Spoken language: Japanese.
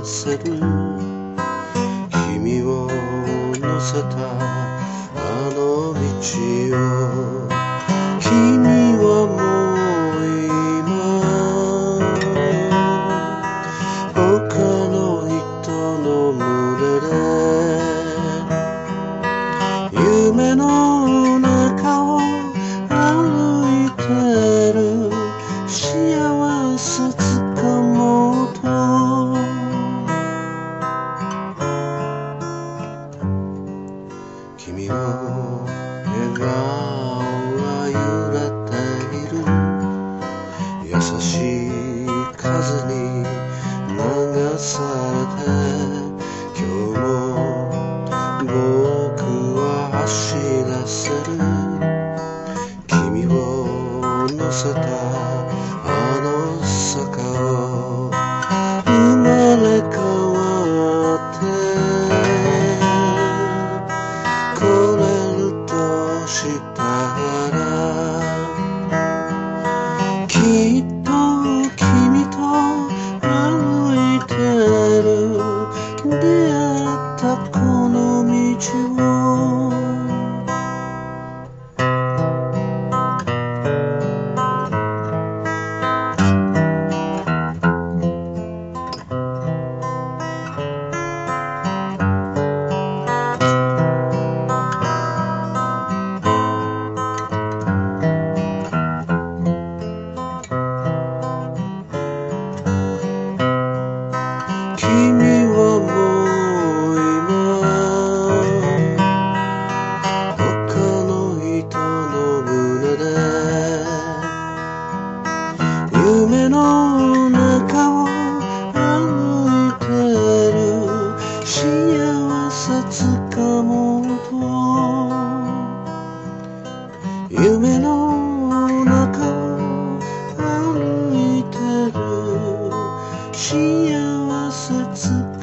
らせる君を乗せたあの道を君はもう今他の人の胸で夢の中を歩いてる幸せ掴もうと君の笑顔は揺れている優しい風に流されて今日も僕は走らせる君を乗せたあの坂を生まれ変わって来れるとしたらきっと君と歩いてる出会ったこの道を君はもう今他の人の胸で夢の中を歩いてる幸せ掴もうと夢の中を歩いてる幸せつ